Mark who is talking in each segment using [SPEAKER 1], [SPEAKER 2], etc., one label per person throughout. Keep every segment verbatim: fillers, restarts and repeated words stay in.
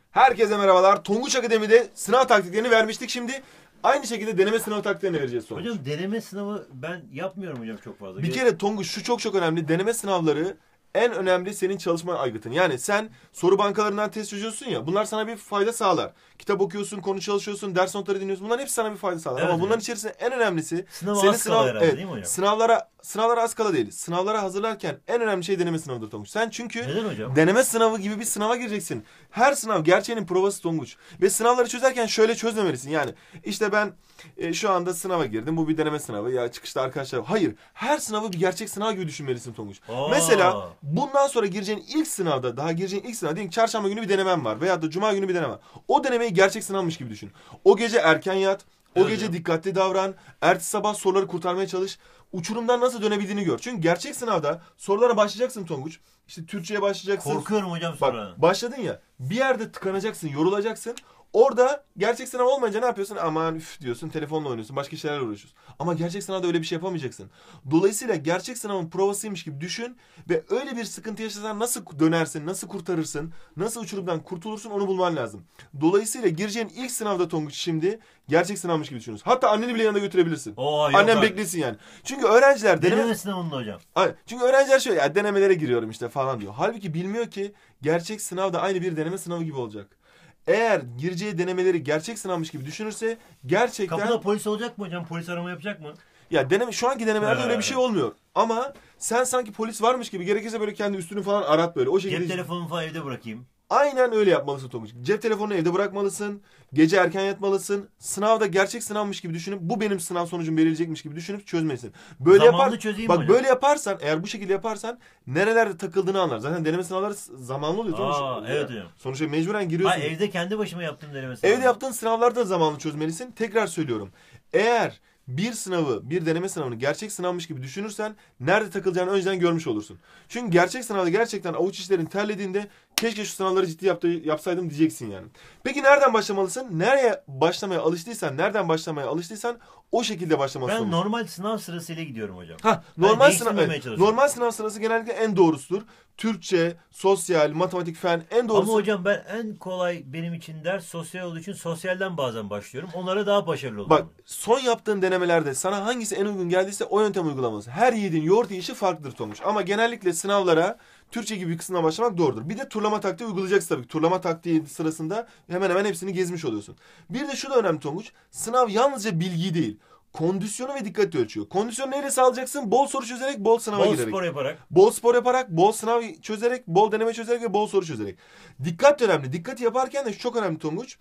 [SPEAKER 1] Herkese merhabalar. Tonguç Akademi'de sınav taktiklerini vermiştik. Şimdi aynı şekilde deneme sınav taktiklerini vereceğiz sonuç.
[SPEAKER 2] Hocam deneme sınavı ben yapmıyorum hocam çok fazla.
[SPEAKER 1] Bir kere Tonguç şu çok çok önemli. Deneme sınavları en önemli senin çalışma aygıtın. Yani sen soru bankalarından test çözüyorsun ya. Bunlar sana bir fayda sağlar. Kitap okuyorsun, konu çalışıyorsun, ders notları dinliyorsun. Bunların hepsi sana bir fayda sağlar.
[SPEAKER 2] Evet,
[SPEAKER 1] Ama bunların
[SPEAKER 2] evet.
[SPEAKER 1] içerisinde en önemlisi
[SPEAKER 2] Sınava
[SPEAKER 1] senin
[SPEAKER 2] az
[SPEAKER 1] sınav
[SPEAKER 2] kala herhalde
[SPEAKER 1] evet,
[SPEAKER 2] değil mi hocam?
[SPEAKER 1] Sınavlara sınavlara az kala değil. Sınavlara hazırlarken en önemli şey deneme sınavıdır Tonguç. Sen çünkü
[SPEAKER 2] Neden hocam?
[SPEAKER 1] deneme sınavı gibi bir sınava gireceksin. Her sınav gerçeğinin provası Tonguç. Ve sınavları çözerken şöyle çözmemelisin. Yani işte ben e, şu anda sınava girdim. Bu bir deneme sınavı. Ya çıkışta arkadaşlar. Hayır. Her sınavı bir gerçek sınav gibi düşünmelisin Tonguç.
[SPEAKER 2] Aa.
[SPEAKER 1] Mesela bundan sonra gireceğin ilk sınavda, daha gireceğin ilk sınav, diyelim ki çarşamba günü bir denemen var veya da cuma günü bir deneme var. O denemeyi gerçek sınavmış gibi düşün. O gece erken yat, o
[SPEAKER 2] Evet
[SPEAKER 1] gece
[SPEAKER 2] hocam.
[SPEAKER 1] dikkatli davran, ertesi sabah soruları kurtarmaya çalış. Uçurumdan nasıl dönebildiğini gör. Çünkü gerçek sınavda sorulara başlayacaksın Tonguç. İşte Türkçe'ye başlayacaksın.
[SPEAKER 2] Korkuyorum hocam
[SPEAKER 1] Bak
[SPEAKER 2] sonra.
[SPEAKER 1] başladın ya, bir yerde tıkanacaksın, yorulacaksın. Orada gerçek sınav olmayınca ne yapıyorsun? Aman üf diyorsun, telefonla oynuyorsun, başka şeylerle uğraşıyorsun. Ama gerçek sınavda öyle bir şey yapamayacaksın. Dolayısıyla gerçek sınavın provasıymış gibi düşün ve öyle bir sıkıntı yaşasan nasıl dönersin, nasıl kurtarırsın, nasıl uçurumdan kurtulursun onu bulman lazım. Dolayısıyla gireceğin ilk sınavda Tonguç şimdi gerçek sınavmış gibi düşünüyorsun. Hatta anneni bile yanında götürebilirsin.
[SPEAKER 2] Oo, yok
[SPEAKER 1] Annem
[SPEAKER 2] abi.
[SPEAKER 1] beklesin yani. Çünkü öğrenciler deneme...
[SPEAKER 2] Deneme sınavında hocam.
[SPEAKER 1] Ay, çünkü öğrenciler şöyle ya denemelere giriyorum işte falan diyor. Halbuki bilmiyor ki gerçek sınav da aynı bir deneme sınavı gibi olacak. Eğer gireceği denemeleri gerçek sınavmış gibi düşünürse gerçekten
[SPEAKER 2] Kapıda polis olacak mı hocam? Polis arama yapacak mı?
[SPEAKER 1] ya deneme şu anki denemelerde
[SPEAKER 2] Ha.
[SPEAKER 1] öyle bir şey olmuyor. Ama sen sanki polis varmış gibi gerekirse böyle kendi üstünü falan arat böyle. O şekilde
[SPEAKER 2] Cep telefonumu falan evde bırakayım.
[SPEAKER 1] aynen öyle yapmalısın Tonguç. Cep telefonunu evde bırakmalısın. Gece erken yatmalısın. Sınavda gerçek sınavmış gibi düşünüp bu benim sınav sonucum belirleyecekmiş gibi düşünüp çözmelisin. Böyle
[SPEAKER 2] Zamanlı
[SPEAKER 1] yapar.
[SPEAKER 2] çözeyim
[SPEAKER 1] Bak
[SPEAKER 2] hocam.
[SPEAKER 1] böyle yaparsan, eğer bu şekilde yaparsan nerelerde takıldığını anlar. Zaten deneme sınavları zamanlı oluyor Tonguç.
[SPEAKER 2] Aa, evet hocam.
[SPEAKER 1] Sonuçta mecburen giriyorsun.
[SPEAKER 2] Ha, evde kendi başıma yaptığım deneme sınavı.
[SPEAKER 1] Evde yaptığın sınavlarda zamanlı çözmelisin. Tekrar söylüyorum. Eğer bir sınavı, bir deneme sınavını gerçek sınavmış gibi düşünürsen nerede takılacağını önceden görmüş olursun. Çünkü gerçek sınavda gerçekten avuç içlerin terlediğinde keşke şu sınavları ciddi yaptı, yapsaydım diyeceksin yani. Peki nereden başlamalısın? Nereye başlamaya alıştıysan, nereden başlamaya alıştıysan o şekilde başlamalısın.
[SPEAKER 2] Ben normal sınav sırasıyla gidiyorum hocam.
[SPEAKER 1] Ha,
[SPEAKER 2] Ben
[SPEAKER 1] normal sınav
[SPEAKER 2] değiştirmemeye
[SPEAKER 1] evet,
[SPEAKER 2] çalışıyorum.
[SPEAKER 1] normal sınav sırası genellikle en doğrusudur. Türkçe, sosyal, matematik, fen en doğrusu.
[SPEAKER 2] Ama hocam ben en kolay benim için ders sosyal olduğu için sosyalden bazen başlıyorum. Onlara daha başarılı oluyorum.
[SPEAKER 1] Bak son yaptığın denemelerde sana hangisi en uygun geldiyse o yöntem uygulaması. Her yiğidin yoğurt yiyişi farklıdır Tonguç. Ama genellikle sınavlara Türkçe gibi bir kısımdan başlamak doğrudur. Bir de turlama taktiği uygulayacaksın tabii. Turlama taktiği sırasında hemen hemen hepsini gezmiş oluyorsun. Bir de şu da önemli Tonguç. Sınav yalnızca bilgi değil, kondisyonu ve dikkati ölçüyor. Kondisyonu neyle sağlayacaksın? Bol soru çözerek, bol sınava
[SPEAKER 2] Bol
[SPEAKER 1] girerek.
[SPEAKER 2] spor yaparak.
[SPEAKER 1] Bol spor yaparak, bol sınav çözerek, bol deneme çözerek ve bol soru çözerek. Dikkat de önemli. Dikkati yaparken de şu çok önemli Tonguç.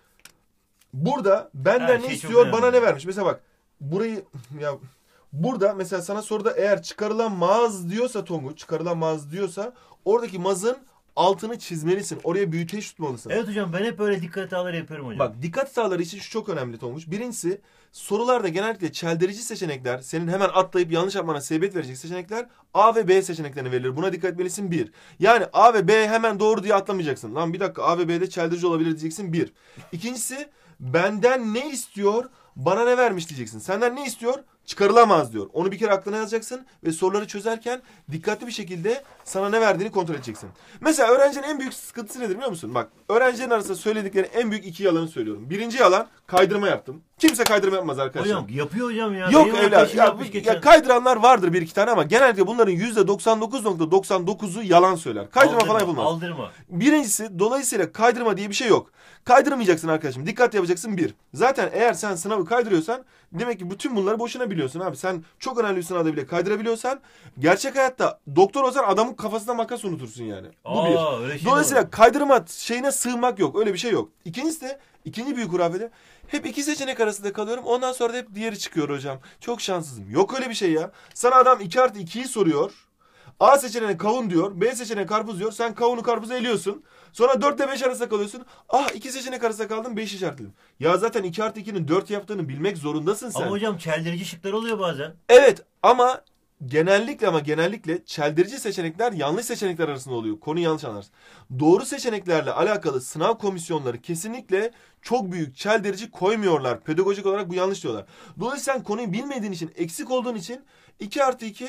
[SPEAKER 1] Burada benden
[SPEAKER 2] Her
[SPEAKER 1] ne
[SPEAKER 2] şey çok
[SPEAKER 1] istiyor,
[SPEAKER 2] önemli.
[SPEAKER 1] bana ne vermiş? Mesela bak burayı ya burada mesela sana soruda eğer çıkarılamaz diyorsa Tonguç, çıkarılamaz diyorsa oradaki mazın altını çizmelisin. Oraya büyüteç tutmalısın.
[SPEAKER 2] Evet hocam ben hep böyle dikkat hataları yapıyorum hocam.
[SPEAKER 1] Bak dikkat hataları için şu çok önemli Tonguç. Birincisi sorularda genellikle çeldirici seçenekler, senin hemen atlayıp yanlış yapmana sebebiyet verecek seçenekler A ve B seçeneklerine verilir. Buna dikkat etmelisin bir. Yani A ve B hemen doğru diye atlamayacaksın. Lan bir dakika A ve B'de çeldirici olabilir diyeceksin bir. İkincisi benden ne istiyor, bana ne vermiş diyeceksin. Senden ne istiyor? Çıkarılamaz diyor. Onu bir kere aklına yazacaksın ve soruları çözerken dikkatli bir şekilde sana ne verdiğini kontrol edeceksin. Mesela öğrencinin en büyük sıkıntısı nedir biliyor musun? Bak öğrencilerin arasında söyledikleri en büyük iki yalanı söylüyorum. Birinci yalan kaydırma yaptım. Kimse kaydırma yapmaz arkadaşlar.
[SPEAKER 2] Hocam yapıyor hocam ya.
[SPEAKER 1] Yok
[SPEAKER 2] Benim
[SPEAKER 1] evlat.
[SPEAKER 2] arkadaşım
[SPEAKER 1] Ya,
[SPEAKER 2] yapmış geçen.
[SPEAKER 1] ya kaydıranlar vardır bir iki tane ama genellikle bunların yüzde doksan dokuz nokta doksan dokuzu yalan söyler. Kaydırma
[SPEAKER 2] Aldırma,
[SPEAKER 1] falan yapılmaz.
[SPEAKER 2] Aldırma.
[SPEAKER 1] Birincisi dolayısıyla kaydırma diye bir şey yok. Kaydırmayacaksın arkadaşım. Dikkat yapacaksın bir. Zaten eğer sen sınavı kaydırıyorsan demek ki bütün bunları boşuna biliyorsun abi. Sen çok önemli bir sınavda bile kaydırabiliyorsan gerçek hayatta doktor olsan adamın kafasına makas unutursun yani. Bu
[SPEAKER 2] Aa,
[SPEAKER 1] bir.
[SPEAKER 2] öyle şey
[SPEAKER 1] Dolayısıyla
[SPEAKER 2] mi olur?
[SPEAKER 1] kaydırma şeyine sığmak yok. Öyle bir şey yok. İkincisi de ikinci büyük hurafede hep iki seçenek arasında kalıyorum. Ondan sonra da hep diğeri çıkıyor hocam. Çok şanssızım. Yok öyle bir şey ya. Sana adam iki artı ikiyi soruyor. A seçeneğine kavun diyor. B seçeneğine karpuz diyor. Sen kavunu karpuzu eliyorsun. Sonra dört ile beş arasında kalıyorsun. Ah iki seçenek arasında kaldım beş işaretledim. Ya zaten iki artı ikinin dört yaptığını bilmek zorundasın sen.
[SPEAKER 2] Ama hocam çeldirici şıklar oluyor bazen.
[SPEAKER 1] Evet ama genellikle ama genellikle çeldirici seçenekler yanlış seçenekler arasında oluyor. Konuyu yanlış anlarsın. Doğru seçeneklerle alakalı sınav komisyonları kesinlikle çok büyük çeldirici koymuyorlar. Pedagojik olarak bu yanlış diyorlar. Dolayısıyla sen konuyu bilmediğin için, eksik olduğun için iki artı iki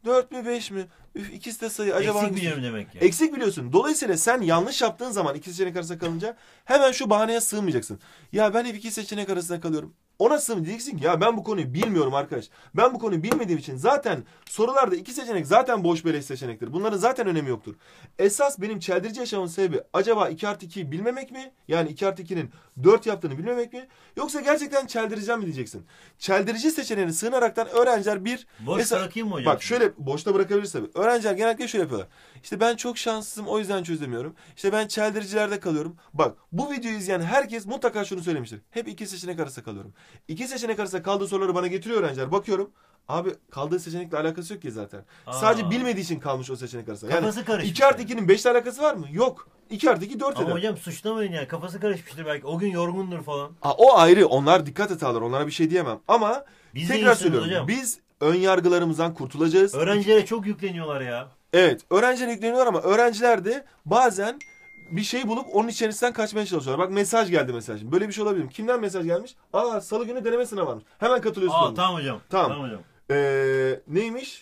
[SPEAKER 1] dört mü beş mi? Üf, ikisi de sayı. Acaba
[SPEAKER 2] Eksik
[SPEAKER 1] hangisi?
[SPEAKER 2] biliyorum demek ki.
[SPEAKER 1] Eksik biliyorsun. Dolayısıyla sen yanlış yaptığın zaman iki seçenek arasında kalınca hemen şu bahaneye sığmayacaksın. Ya ben hep iki seçenek arasında kalıyorum. Ona sığmayacaksın ki ya ben bu konuyu bilmiyorum arkadaş. Ben bu konuyu bilmediğim için zaten sorularda iki seçenek zaten boş beleş seçenektir. Bunların zaten önemi yoktur. Esas benim çeldirici yaşamamın sebebi acaba iki artı ikiyi bilmemek mi? Yani iki artı ikinin dört yaptığını bilmemek mi? Yoksa gerçekten çeldireceğim mi diyeceksin. Çeldirici seçeneğine sığınaraktan öğrenciler bir...
[SPEAKER 2] Boş
[SPEAKER 1] Mesela-
[SPEAKER 2] bırakayım mı hocam?
[SPEAKER 1] Bak şöyle boşta bırakabiliriz tabii. Öğrenciler genellikle şöyle yapıyorlar. İşte ben çok şanssızım o yüzden çözemiyorum. İşte ben çeldiricilerde kalıyorum. Bak bu videoyu izleyen herkes mutlaka şunu söylemiştir. Hep iki seçenek arasında kalıyorum. İki seçenek arasında kaldığı soruları bana getiriyor öğrenciler. Bakıyorum. Abi kaldığı seçenekle alakası yok ki zaten.
[SPEAKER 2] Aa.
[SPEAKER 1] Sadece bilmediği için kalmış o seçenek arasında. Yani
[SPEAKER 2] Kafası karışmış.
[SPEAKER 1] iki artı
[SPEAKER 2] yani.
[SPEAKER 1] ikinin beşle alakası var mı? Yok. iki artı iki dört
[SPEAKER 2] Ama
[SPEAKER 1] eder.
[SPEAKER 2] hocam suçlamayın ya. Kafası karışmıştır belki. O gün yorgundur falan.
[SPEAKER 1] Aa, o ayrı. Onlar dikkat hatalar. Onlara bir şey diyemem. Ama
[SPEAKER 2] Biz de
[SPEAKER 1] tekrar
[SPEAKER 2] insanız
[SPEAKER 1] söylüyorum.
[SPEAKER 2] hocam.
[SPEAKER 1] Biz ön yargılarımızdan kurtulacağız.
[SPEAKER 2] Öğrencilere çok yükleniyorlar ya.
[SPEAKER 1] Evet, öğrenciler yükleniyorlar ama öğrenciler de bazen bir şey bulup onun içerisinden kaçmaya çalışıyorlar. Bak mesaj geldi mesela. Şimdi. Böyle bir şey olabilir mi? Kimden mesaj gelmiş? Aa salı günü deneme sınavı varmış. Hemen katılıyorsun.
[SPEAKER 2] Aa
[SPEAKER 1] Tonguç.
[SPEAKER 2] tamam hocam.
[SPEAKER 1] Tamam.
[SPEAKER 2] Tamam hocam.
[SPEAKER 1] Ee, neymiş?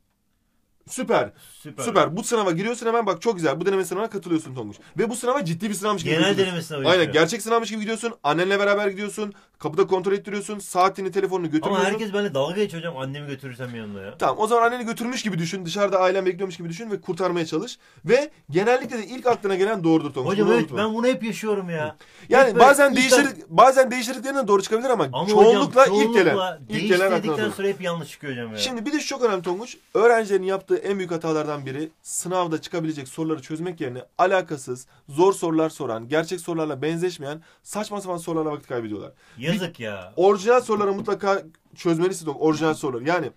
[SPEAKER 1] Süper.
[SPEAKER 2] Süper.
[SPEAKER 1] Süper. Bu sınava giriyorsun hemen bak çok güzel. Bu deneme sınavına katılıyorsun Tonguç. Ve bu sınava ciddi bir sınavmış gibi
[SPEAKER 2] Genel
[SPEAKER 1] gidiyorsun.
[SPEAKER 2] deneme sınavı
[SPEAKER 1] Aynen
[SPEAKER 2] yapıyor.
[SPEAKER 1] gerçek sınavmış gibi gidiyorsun. Annenle beraber gidiyorsun. Kapıda kontrol ettiriyorsun. Saatini, telefonunu götürmüyorsun.
[SPEAKER 2] Ama herkes benimle dalga geç hocam. Annemi götürürsem yanında ya.
[SPEAKER 1] Tamam o zaman anneni götürmüş gibi düşün. Dışarıda ailen bekliyormuş gibi düşün ve kurtarmaya çalış. Ve genellikle de ilk aklına gelen doğrudur Tonguç.
[SPEAKER 2] Hocam
[SPEAKER 1] Bunu
[SPEAKER 2] evet
[SPEAKER 1] unutma.
[SPEAKER 2] ben bunu hep yaşıyorum ya.
[SPEAKER 1] Yani
[SPEAKER 2] Hep böyle
[SPEAKER 1] bazen
[SPEAKER 2] ilk
[SPEAKER 1] değişir
[SPEAKER 2] ak-
[SPEAKER 1] bazen değiştirdiklerine doğru çıkabilir ama,
[SPEAKER 2] Ama
[SPEAKER 1] çoğunlukla,
[SPEAKER 2] hocam,
[SPEAKER 1] ilk gelen
[SPEAKER 2] çoğunlukla
[SPEAKER 1] ilk gelen aklına
[SPEAKER 2] değiştirdikten
[SPEAKER 1] doğru.
[SPEAKER 2] sonra hep yanlış çıkıyor hocam ya.
[SPEAKER 1] Şimdi bir de şu çok önemli Tonguç. Öğrencilerin yaptığı en büyük hatalardan biri sınavda çıkabilecek soruları çözmek yerine alakasız, zor sorular soran, gerçek sorularla benzeşmeyen saçma sapan sorularla vakit kaybediyorlar.
[SPEAKER 2] Yazık ya.
[SPEAKER 1] Orijinal soruları mutlaka çözmelisin Tonguç. Orijinal soruları. Yani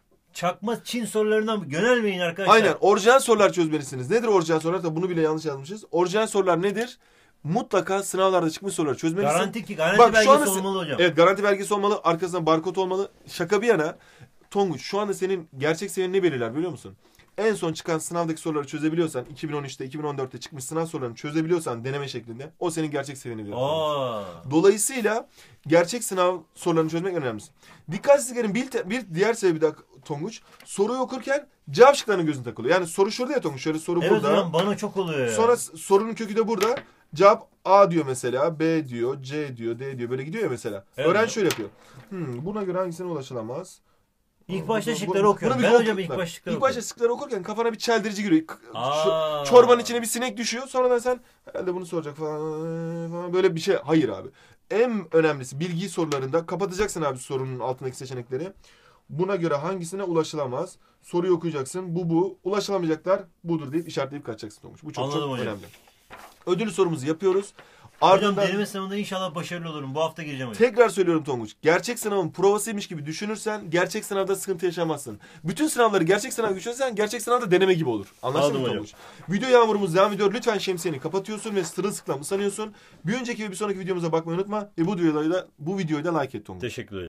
[SPEAKER 2] Çakma Çin sorularından yönelmeyin arkadaşlar.
[SPEAKER 1] aynen orijinal sorular çözmelisiniz. Nedir orijinal sorular? Tabii bunu bile yanlış yazmışız. Orijinal sorular nedir? Mutlaka sınavlarda çıkmış soruları çözmelisin.
[SPEAKER 2] Garanti ki garanti
[SPEAKER 1] Bak, şu
[SPEAKER 2] belgesi
[SPEAKER 1] anda-
[SPEAKER 2] olmalı hocam.
[SPEAKER 1] Evet garanti belgesi olmalı. Arkasında barkod olmalı. Şaka bir yana. Tonguç şu anda senin gerçek seviyeni ne belirler biliyor musun? En son çıkan sınavdaki soruları çözebiliyorsan, iki bin on üçte, iki bin on dörtte çıkmış sınav sorularını çözebiliyorsan deneme şeklinde, o senin gerçek seviyeni belirler.
[SPEAKER 2] Aa.
[SPEAKER 1] Dolayısıyla gerçek sınav sorularını çözmek önemli. Dikkatsizliklerin bir, te- bir diğer sebebi de Tonguç, soruyu okurken cevap şıklarının gözüne takılıyor. Yani soru şurada ya Tonguç, şöyle soru
[SPEAKER 2] Evet
[SPEAKER 1] burada.
[SPEAKER 2] hocam bana çok oluyor ya.
[SPEAKER 1] Sonra s- sorunun kökü de burada. Cevap A diyor mesela, B diyor, C diyor, D diyor. Böyle gidiyor ya mesela.
[SPEAKER 2] Evet.
[SPEAKER 1] Öğrenci şöyle yapıyor. Hmm, buna göre hangisine ulaşılamaz?
[SPEAKER 2] İlk başta
[SPEAKER 1] Bu- bu-
[SPEAKER 2] şıkları
[SPEAKER 1] bunu
[SPEAKER 2] okuyorum.
[SPEAKER 1] bir
[SPEAKER 2] Ben
[SPEAKER 1] oku-
[SPEAKER 2] hocam ilk başta şıkları
[SPEAKER 1] İlk başta
[SPEAKER 2] okuyorum.
[SPEAKER 1] şıkları okurken kafana bir çeldirici giriyor. K-
[SPEAKER 2] Aa.
[SPEAKER 1] şu- Çorbanın içine bir sinek düşüyor. Sonradan sen herhalde bunu soracak falan, falan böyle bir şey. Hayır abi. En önemlisi bilgi sorularında kapatacaksın abi sorunun altındaki seçenekleri. Buna göre hangisine ulaşılamaz? Soruyu okuyacaksın. Bu bu. Ulaşılamayacaklar budur deyip işaretleyip kaçacaksın Tonguç. Bu çok
[SPEAKER 2] Anladım
[SPEAKER 1] çok
[SPEAKER 2] hocam.
[SPEAKER 1] önemli. Ödül sorumuzu yapıyoruz.
[SPEAKER 2] Hocam
[SPEAKER 1] Ardından
[SPEAKER 2] deneme sınavında inşallah başarılı olurum. Bu hafta gireceğim hocam.
[SPEAKER 1] tekrar söylüyorum Tonguç. Gerçek sınavın provasıymış gibi düşünürsen gerçek sınavda sıkıntı yaşamazsın. Bütün sınavları gerçek sınav düşünürsen gerçek sınavda deneme gibi olur. Anlaşıldı mı
[SPEAKER 2] Anladım
[SPEAKER 1] Tonguç? Video yağmurumuz devam ediyor. Lütfen şemsiyeni kapatıyorsun ve sırılsıklam ıslanıyorsun. Bir önceki ve bir sonraki videomuza bakmayı unutma. Ve bu videoyu da, bu videoyu da like et Tonguç.
[SPEAKER 2] Teşekkür ederim.